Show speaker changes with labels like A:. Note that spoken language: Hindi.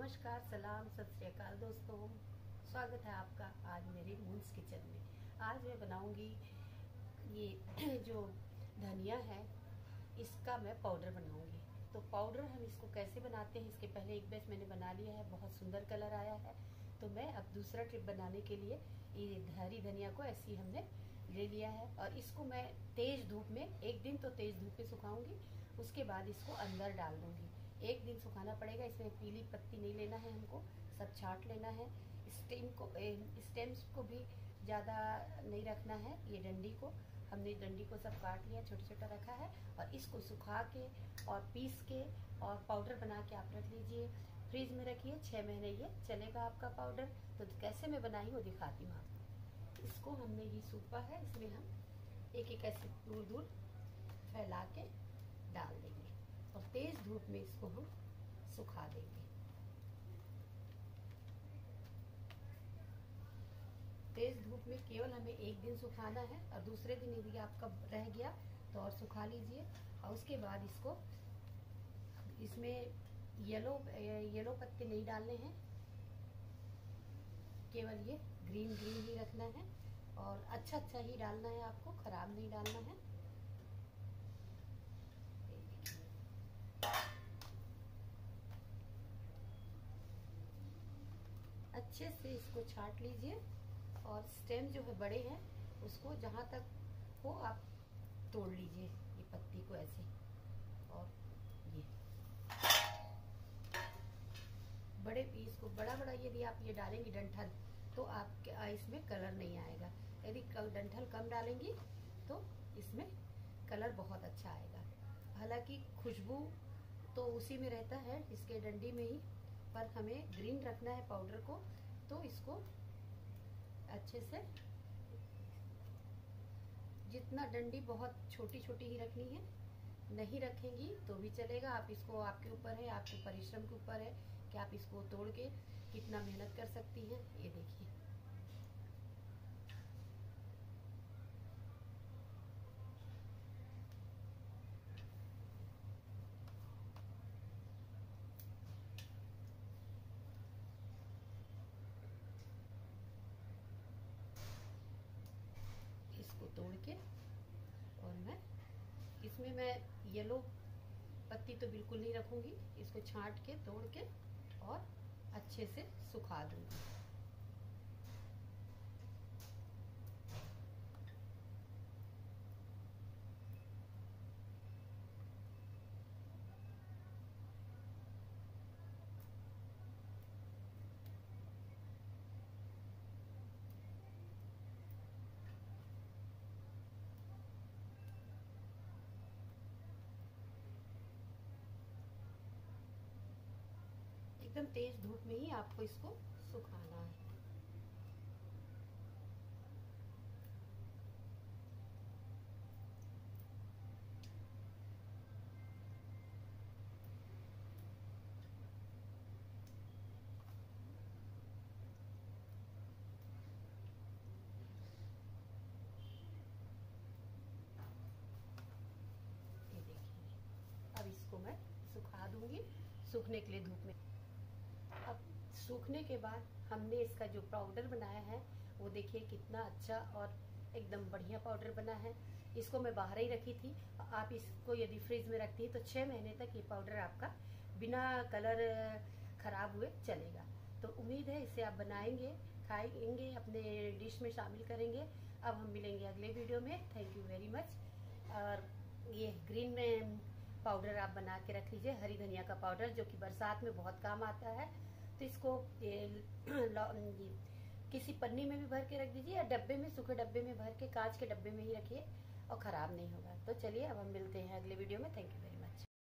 A: नमस्कार, सलाम, सत श्री अकाल दोस्तों। स्वागत है आपका आज मेरे मून्स किचन में। आज मैं बनाऊंगी ये जो धनिया है इसका मैं पाउडर बनाऊंगी। तो पाउडर हम इसको कैसे बनाते हैं, इसके पहले एक बैच मैंने बना लिया है, बहुत सुंदर कलर आया है। तो मैं अब दूसरा ट्रिप बनाने के लिए ये हरी धनिया को ऐसे ही हमने ले लिया है और इसको मैं तेज धूप में, एक दिन तो तेज धूप में सुखाऊंगी, उसके बाद इसको अंदर डाल दूंगी। एक दिन सुखाना पड़ेगा। इसमें पीली पत्ती नहीं लेना है, हमको सब छांट लेना है। स्टेम्स को भी ज़्यादा नहीं रखना है। ये डंडी को हमने डंडी को सब काट लिया, छोटा छोटा रखा है और इसको सुखा के और पीस के और पाउडर बना के आप रख लीजिए, फ्रिज में रखिए। 6 महीने ये चलेगा आपका पाउडर। तो कैसे मैं बनाई वो दिखाती हूँ आपको। इसको हमने ये सूपा है, इसमें हम एक एक ऐसे दूर दूर फैला के डाल देंगे और तेज धूप में इसको हम सुखा देंगे। तेज धूप में केवल हमें एक दिन सुखाना है और दूसरे दिन यदि आपका रह गया तो और सुखा लीजिए। और उसके बाद इसको, इसमें येलो पत्ते नहीं डालने हैं, केवल ये ग्रीन ही रखना है और अच्छा ही डालना है, आपको खराब नहीं डालना है। अच्छे से इसको छांट लीजिए और स्टेम जो है बड़े हैं उसको जहां तक हो आप तोड़ लीजिए, ये पत्ती को ऐसे। और ये बड़े पीस को बड़ा यदि आप ये डालेंगे डंठल तो आपके इसमें कलर नहीं आएगा। यदि डंठल कम डालेंगी तो इसमें कलर बहुत अच्छा आएगा। हालांकि खुशबू तो उसी में रहता है, इसके डंडी में ही, पर हमें ग्रीन रखना है पाउडर को। तो इसको अच्छे से, जितना डंडी बहुत छोटी ही रखनी है, नहीं रखेंगी तो भी चलेगा। आप इसको, आपके ऊपर है, आपके परिश्रम के ऊपर है कि आप इसको तोड़ के कितना मेहनत कर सकती हैं। ये देखिए, इसको तोड़ के और इसमें मैं येलो पत्ती तो बिल्कुल नहीं रखूंगी, इसको छांट के तोड़ के और अच्छे से सुखा दूंगी। एकदम तेज धूप में ही आपको इसको सुखाना है। ये देखिए, अब इसको मैं सुखा दूंगी सूखने के लिए धूप में। अब सूखने के बाद हमने इसका जो पाउडर बनाया है वो देखिए कितना अच्छा और एकदम बढ़िया पाउडर बना है। इसको मैं बाहर ही रखी थी। आप इसको यदि फ्रिज में रखती है तो 6 महीने तक ये पाउडर आपका बिना कलर खराब हुए चलेगा। तो उम्मीद है इसे आप बनाएंगे, खाएंगे, अपने डिश में शामिल करेंगे। अब हम मिलेंगे अगले वीडियो में। Thank you very much. और ये ग्रीन में पाउडर आप बना के रख लीजिए, हरी धनिया का पाउडर, जो कि बरसात में बहुत काम आता है। तो इसको किसी पन्नी में भी भर के रख दीजिए या डब्बे में, सूखे डब्बे में भर के, कांच के डब्बे में ही रखिए और खराब नहीं होगा। तो चलिए अब हम मिलते हैं अगले वीडियो में। Thank you very much.